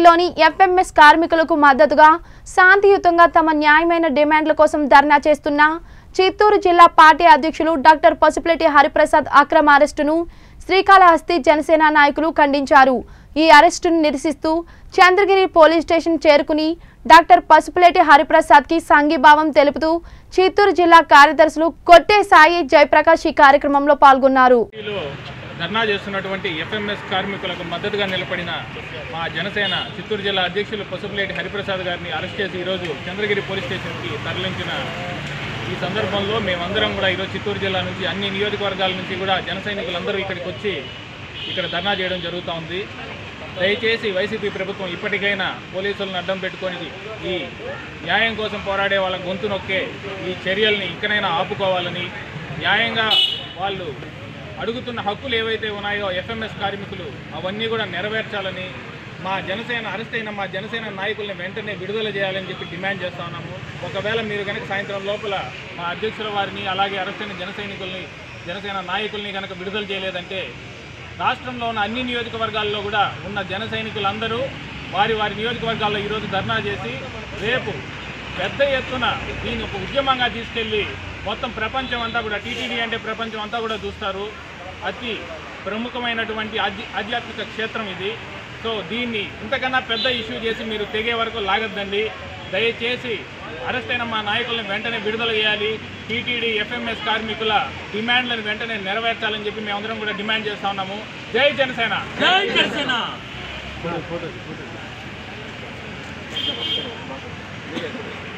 సిటీలోని ఎఫ్ఎంఎస్ కార్మికులకు మద్దతుగా శాంతియుతంగా తమ న్యాయమైన డిమాండ్ల కోసం ధర్నా చేస్తున్న చిత్తూరు జిల్లా పార్టీ అధ్యక్షులు డాక్టర్ పసుపులేటి హరిప్రసాద్ అక్రమ అరెస్టును శ్రీకాళహస్తి జనసేన నాయకులు ఖండించారు। ఈ అరెస్టును నిరసిస్తూ చంద్రగిరి పోలీస్ స్టేషన్ చేరుకుని డాక్టర్ పసుపులేటి హరిప్రసాద్ కి సంఘీభావం తెలుపుతూ చిత్తూరు జిల్లా కార్యదర్శులు కొట్టే సాయి జయప్రకాష్ ఈ కార్యక్రమంలో పాల్గొన్నారు। ధర్నా చేస్తున్నటువంటి ఎఫ్ఎంఎస్ కార్మికులకు మద్దతుగా నిలబడిన మా జనసేన చిత్తూరు జిల్లా అధ్యక్షులు పసుపులేటి హరిప్రసాద్ గారిని అరెస్ట్ చేసి ఈరోజు చంద్రగిరి పోలీస్ స్టేషన్కి తరలించిన ఈ సందర్భంలో మేమందరం కూడా ఈరోజు చిత్తూరు జిల్లా నుంచి అన్ని నియోజకవర్గాల నుంచి కూడా జన సైనికులందరూ ఇక్కడికి వచ్చి ఇక్కడ ధర్నా చేయడం జరుగుతూ ఉంది। దయచేసి వైసీపీ ప్రభుత్వం ఇప్పటికైనా పోలీసులను అడ్డం పెట్టుకొని ఈ న్యాయం కోసం పోరాడే వాళ్ళ గొంతు నొక్కే ఈ చర్యల్ని ఇక్కడైనా ఆపుకోవాలని, న్యాయంగా వాళ్ళు అడుగుతున్న హక్కులు ఏవైతే ఉన్నాయో ఎఫ్ఎంఎస్ కార్మికులు అవన్నీ కూడా నెరవేర్చాలని, మా జనసేన అరెస్ట్ అయిన మా జనసేన నాయకుల్ని వెంటనే విడుదల చేయాలని చెప్పి డిమాండ్ చేస్తూ ఉన్నాము। ఒకవేళ మీరు కనుక సాయంత్రం లోపల మా అధ్యక్షుల వారిని అలాగే అరెస్ట్ అయిన జనసేన నాయకుల్ని కనుక విడుదల చేయలేదంటే రాష్ట్రంలో ఉన్న అన్ని నియోజకవర్గాల్లో కూడా ఉన్న జన సైనికులందరూ వారి నియోజకవర్గాల్లో ఈరోజు ధర్నా చేసి రేపు పెద్ద ఎత్తున దీన్ని ఒక ఉద్యమంగా తీసుకెళ్ళి మొత్తం ప్రపంచం అంతా కూడా టీటీడీ అంటే ప్రపంచం అంతా కూడా చూస్తారు। అతి ప్రముఖమైనటువంటి ఆధ్యాత్మిక క్షేత్రం ఇది। సో దీన్ని ఇంతకన్నా పెద్ద ఇష్యూ చేసి మీరు తెగే వరకు లాగద్దండి। దయచేసి అరెస్ట్ అయిన మా నాయకులను వెంటనే విడుదల చేయాలి, టీటీడీ ఎఫ్ఎంఎస్ కార్మికుల డిమాండ్లను వెంటనే నెరవేర్చాలని చెప్పి మేమందరం కూడా డిమాండ్ చేస్తూ ఉన్నాము। జై జనసేన, జై జనసేన।